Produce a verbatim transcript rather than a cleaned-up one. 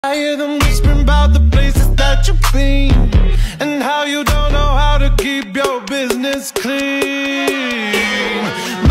I hear them whispering about the places that you've been, and how you don't know how to keep your business clean.